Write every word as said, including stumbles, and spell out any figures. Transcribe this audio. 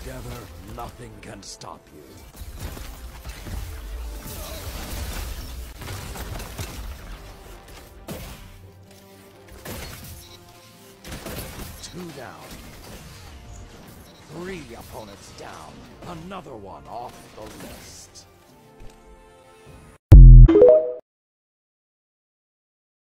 Together, nothing can stop you. Two down. Three opponents down. Another one off the list.